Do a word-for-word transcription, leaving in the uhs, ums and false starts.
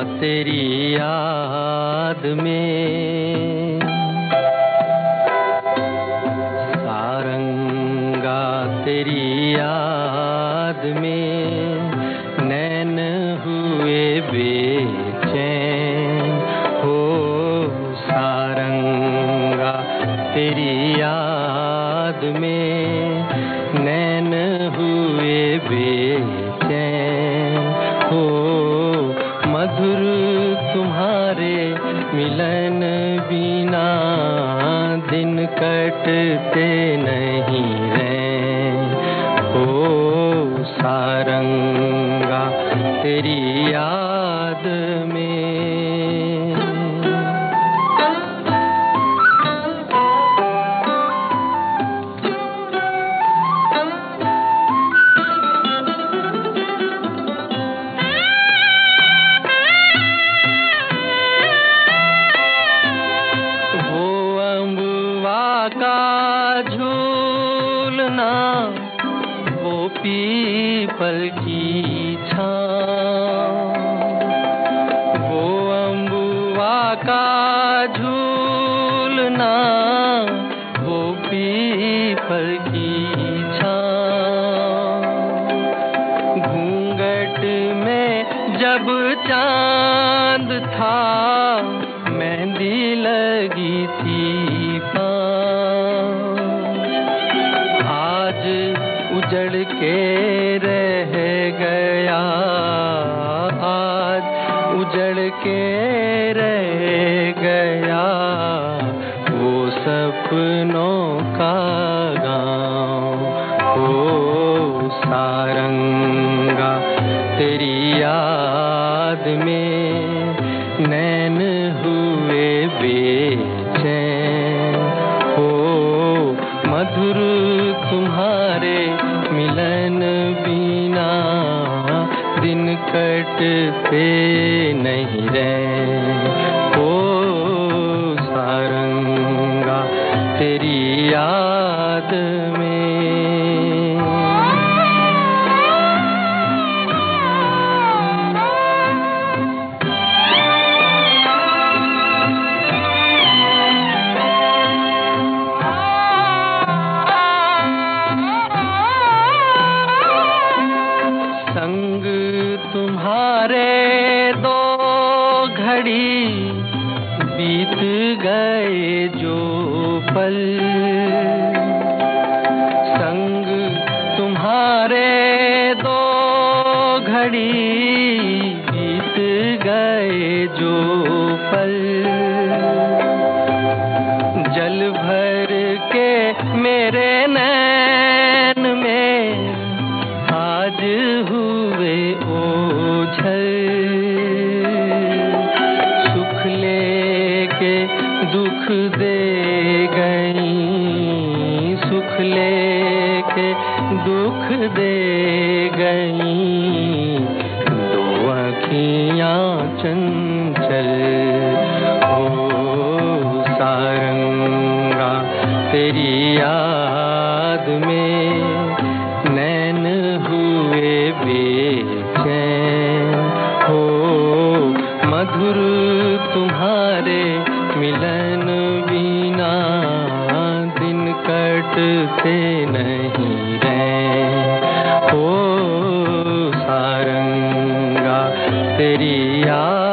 तेरी याद में, सारंगा तेरी याद में नैन हुए बेचैन हो। सारंगा तेरी याद में नैन हुए बेचैन हो। मधुर तुम्हारे मिलन बिना दिन कटते नहीं रैन हो। सारंगा तेरी याद में। का झूलना वो पीपल की छाँव, वो अम्बुआ का झूलना वो पीपल की छाँव। घूंघट में जब चांद था मेहंदी लगी थी उजड़ के रह गया, आज उजड़ के रह गया वो सपनों का गाँव हो। सारंगा तेरी याद में नैन हुए बेचैन हो। मधुर तुम्हारे मिलन बिना दिन कटते नहीं रैन हो। सारंगा तेरी याद में। संग तुम्हारे दो घड़ी बीत गए जो पल, संग तुम्हारे दो घड़ी बीत गए जो पल। जल भर के मेरे नैन में आज हुए ओझल, सुख लेके दुख दे गई, सुख लेके दुख दे गई दो आँखियाँ चंचल हो। सारंगा तेरी याद में नैन हुए बेचैन हो। मधुर तुम्हारे मिलन बिना दिन कटते नहीं रैन हो। सारंगा तेरी याद